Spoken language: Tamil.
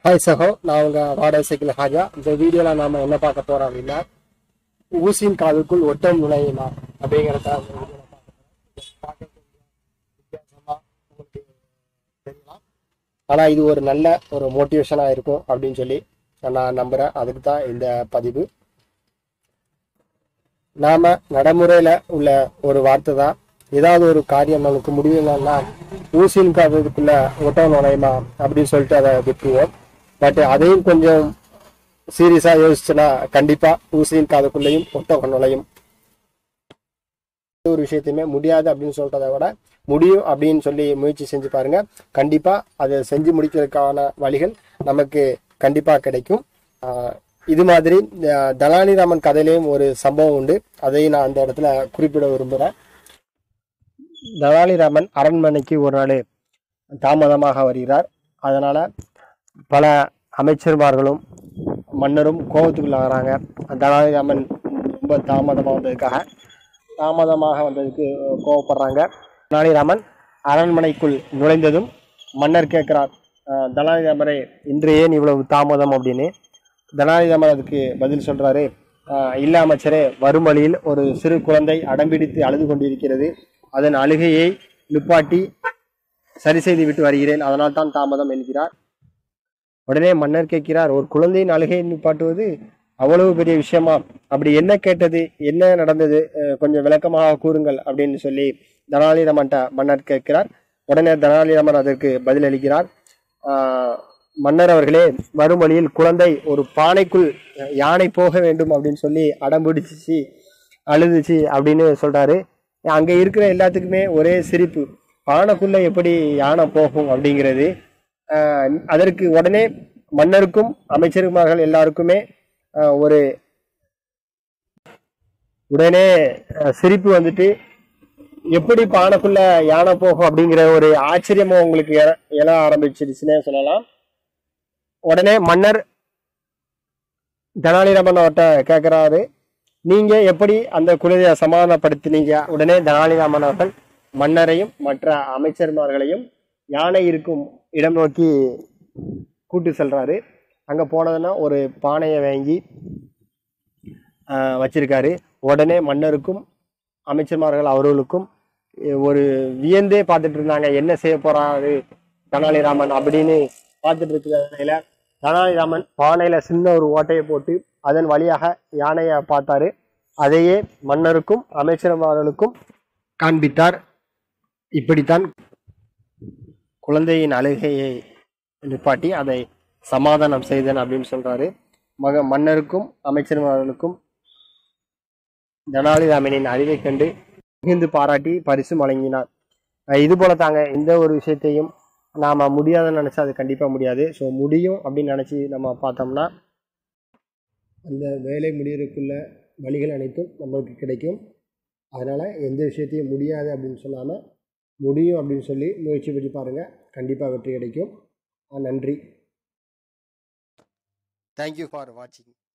ஹாய் சகோ, நான் உங்கள் வாடகை சைக்கிள் ஹாஜா. இந்த வீடியோவில் நாம் என்ன பார்க்க போகிறோம் அப்படின்னா, ஊசியின் காதுக்குள் ஒட்டம் நுழையுமா அப்படிங்கிறத வித்தியாசமாக உங்களுக்கு தெரியலாம். ஆனால் இது ஒரு நல்ல ஒரு மோட்டிவேஷனாக இருக்கும் அப்படின்னு சொல்லி நான் நம்புகிறேன். அதுக்கு தான் இந்த பதிவு. நாம் நடைமுறையில் உள்ள ஒரு வார்த்தை தான், ஏதாவது ஒரு காரியம் நமக்கு முடிவுனா ஊசியின் காதுக்குள்ள ஒட்டம் நுழையுமா அப்படின்னு சொல்லிட்டு அதை விட்டுருவோம். பட் அதையும் கொஞ்சம் சீரியஸா யோசிச்சுன்னா கண்டிப்பா ஊசியின் காதுக்குள்ளேயும் ஒட்டம் நுழையும். ஒரு விஷயத்தையுமே முடியாது அப்படின்னு சொல்றதை விட முடியும் அப்படின்னு சொல்லி முயற்சி செஞ்சு பாருங்க. கண்டிப்பா அதை செஞ்சு முடிக்கிறதுக்கான வழிகள் நமக்கு கண்டிப்பா கிடைக்கும். இது மாதிரி தலானிராமன் கதையிலையும் ஒரு சம்பவம் உண்டு. அதையும் நான் அந்த இடத்துல குறிப்பிட விரும்புகிறேன். தலானிராமன் அரண்மனைக்கு ஒரு நாள் தாமதமாக வருகிறார். அதனால பல அமைச்சர்மார்களும் மன்னரும் கோபத்துக்குள்ளாகிறாங்க. தலானிராமன் ரொம்ப தாமதமாக வந்ததுக்கு கோவப்படுறாங்க. தலானிராமன் அரண்மனைக்குள் நுழைந்ததும் மன்னர் கேட்கிறார், தலானிராமரே, இன்று ஏன் இவ்வளவு தாமதம் அப்படின்னு. தலானிராமன் அதுக்கு பதில் சொல்றாரு, இல்ல அமைச்சரே, வரும் வழியில் ஒரு சிறு குழந்தை அடம்பிடித்து அழுது கொண்டிருக்கிறது. அதன் அழுகையை நிப்பாட்டி சரி செய்து விட்டு வருகிறேன், அதனால் தான் தாமதம் என்கிறார். உடனே மன்னர் கேட்கிறார், ஒரு குழந்தையின் அழுகையை நிப்பாட்டுவது அவ்வளவு பெரிய விஷயமா? அப்படி என்ன கேட்டது, என்ன நடந்தது, கொஞ்சம் விளக்கமாக கூறுங்கள் அப்படின்னு சொல்லி தலானிராமன்ட்ட மன்னர் கேட்கிறார். உடனே தலானிராமன் அதற்கு பதிலளிக்கிறார், மன்னர் அவர்களே, வரும் வழியில் குழந்தை ஒரு பானைக்குள் யானை போக வேண்டும் அப்படின்னு சொல்லி அடம்பிடிச்சு அழுதுச்சு அப்படின்னு சொல்றாரு. அங்க இருக்கிற எல்லாத்துக்குமே ஒரே சிரிப்பு. பானைக்குள்ள எப்படி யானை போகும் அப்படிங்கிறது. அதற்கு உடனே மன்னருக்கும் அமைச்சர்மார்கள் எல்லாருக்குமே உடனே சிரிப்பு வந்துட்டு, எப்படி பானைக்குள்ள யானை போகும் அப்படிங்கிற ஒரு ஆச்சரியமும் உங்களுக்கு எழ ஆரம்பிச்சிருச்சுன்னே சொல்லலாம். உடனே மன்னர் தலானிராமன் அவர்கிட்ட கேட்கிறாரு, நீங்க எப்படி அந்த குழந்தையை சமாதானப்படுத்தினீங்க? உடனே தலானிராமன் அவர்கள் மன்னரையும் மற்ற அமைச்சர்மார்களையும் யானை இருக்கும் இடம் நோக்கி கூட்டு செல்றாரு. அங்க போனதுன்னா ஒரு பானையை வாங்கி வச்சிருக்காரு. உடனே மன்னருக்கும் அமைச்சர்மார்கள் அவர்களுக்கும் ஒரு வியந்தே பார்த்துட்டு இருந்தாங்க, என்ன செய்ய போறாரு தலானிராமன் அப்படின்னு பார்த்துட்டு இருக்கிற தலானிராமன் பானையில சின்ன ஒரு ஓட்டையை போட்டு அதன் வழியாக யானையை பார்த்தாரு. அதையே மன்னருக்கும் அமைச்சர்மார்களுக்கும் காண்பித்தார். இப்படித்தான் குழந்தையின் அழுகையை நிப்பாட்டி அதை சமாதானம் செய்தேன் அப்படின்னு சொல்றாரு. மன்னருக்கும் அமைச்சர்மார்களுக்கும் தலானிராமனின் அறிவை கண்டு மிகுந்து பாராட்டி பரிசு வழங்கினார். இது போல தாங்க இந்த ஒரு விஷயத்தையும் நாம முடியாதுன்னு நினைச்சா அது கண்டிப்பா முடியாது. ஸோ முடியும் அப்படின்னு நினைச்சு நம்ம பார்த்தோம்னா அந்த வேலை முடியறதுக்குள்ள வழிகள் அனைத்தும் நம்மளுக்கு கிடைக்கும். அதனால எந்த விஷயத்தையும் முடியாது அப்படின்னு சொல்லாமல் முடியும் அப்படின்னு சொல்லி முயற்சி பண்ணி பாருங்க, கண்டிப்பாக வெற்றி கிடைக்கும். நன்றி. தேங்க்யூ ஃபார் வாட்சிங்.